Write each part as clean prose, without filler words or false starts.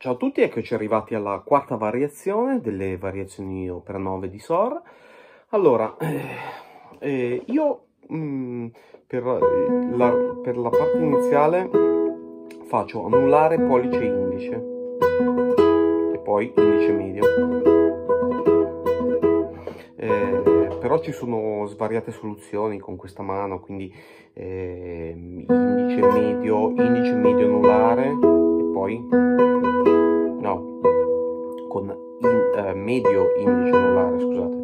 Ciao a tutti, eccoci arrivati alla quarta variazione delle variazioni opera 9 di SOR. Allora, io per la parte iniziale faccio annullare pollice indice e poi indice medio. Però ci sono svariate soluzioni con questa mano, quindi indice medio annullare e poi no, con medio indice annullare, scusate.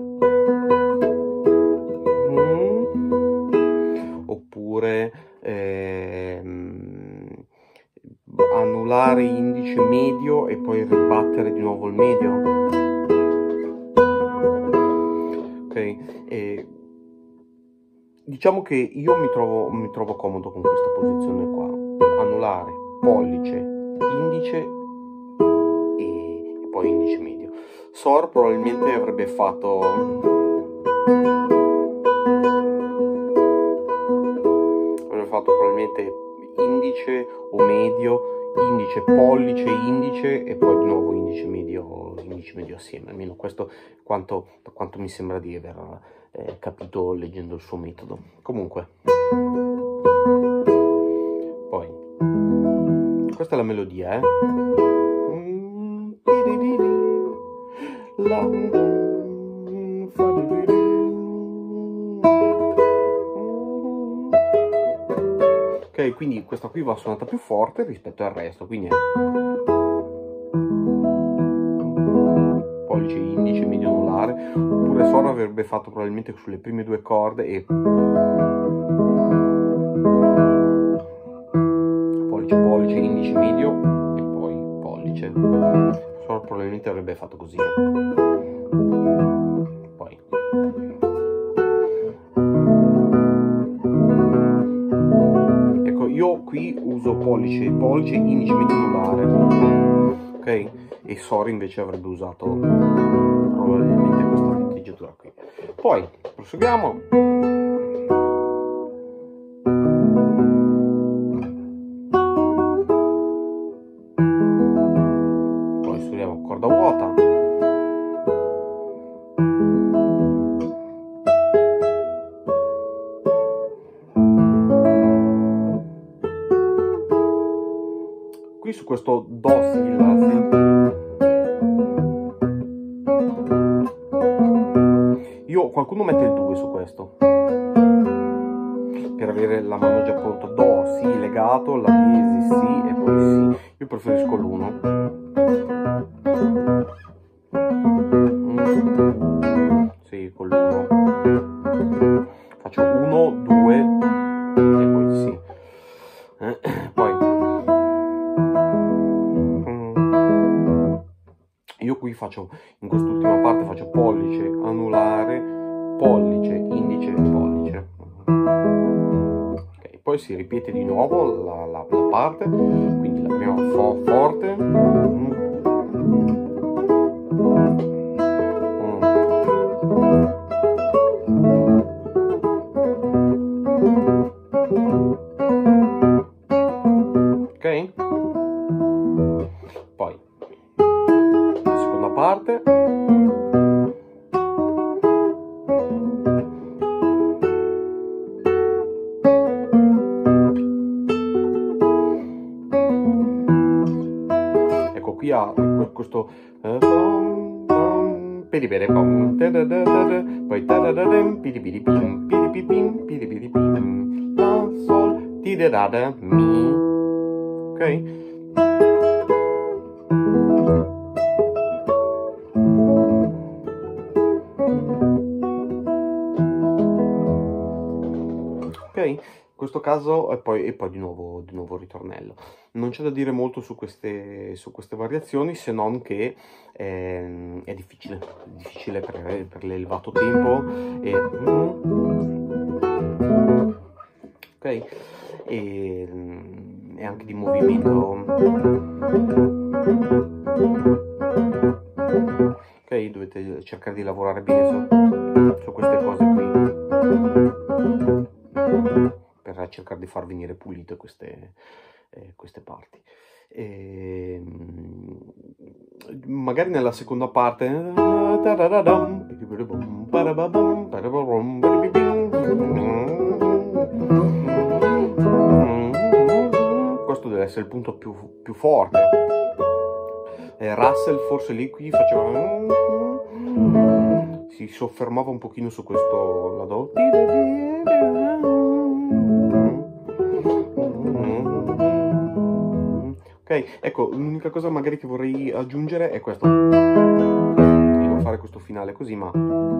Oppure annullare indice medio e poi ribattere di nuovo il medio. Diciamo che io mi trovo comodo con questa posizione qua. Annullare, pollice, indice e poi indice medio. SOR probabilmente avrebbe fatto probabilmente indice o medio, indice, pollice, indice e poi di nuovo indice medio assieme. Almeno questo quanto mi sembra di aver capito leggendo il suo metodo. Comunque, poi questa è la melodia, ok, quindi questa qui va suonata più forte rispetto al resto, quindi è pollice, indice, medio, anulare, oppure SOR avrebbe fatto probabilmente sulle prime due corde e pollice, indice, medio e poi pollice. SOR probabilmente avrebbe fatto così. Poi ecco, io qui uso pollice, indice, medio, anulare, ok? E SOR invece avrebbe usato probabilmente questa tinteggiatura qui. Poi proseguiamo. Poi suoniamo corda vuota. Qui su questo Do si qualcuno mette il 2 su questo per avere la mano già pronta. Do, Si legato, La diesis, Si e poi Si. Io preferisco l'1. Sì, con l'1 faccio 1, 2 e poi Si. Poi io qui faccio, in quest'ultima parte faccio pollice, anulare, pollice, indice e pollice. Ok, poi si ripete di nuovo la parte, quindi la prima forte, ok? Poi la seconda parte. Ecco, qui ha questo poi La, Sol, Ti, Re, Mi, ok? In questo caso e poi di nuovo ritornello. Non c'è da dire molto su queste variazioni, se non che è difficile per l'elevato tempo e, ok, e anche di movimento, ok, dovete cercare di lavorare bene su queste cose qui per cercare di far venire pulite queste parti. magari nella seconda parte questo deve essere il punto più forte. Russell forse lì qui faceva, si soffermava un pochino su questo la do. Ok, ecco, l'unica cosa magari che vorrei aggiungere è questo, di non fare questo finale così, ma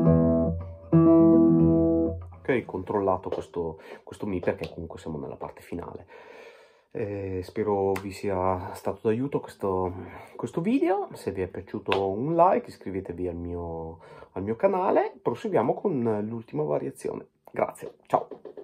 ok, controllato questo mi, perché comunque siamo nella parte finale. Spero vi sia stato d'aiuto questo video. Se vi è piaciuto, un like, iscrivetevi al mio canale. Proseguiamo con l'ultima variazione. Grazie, ciao!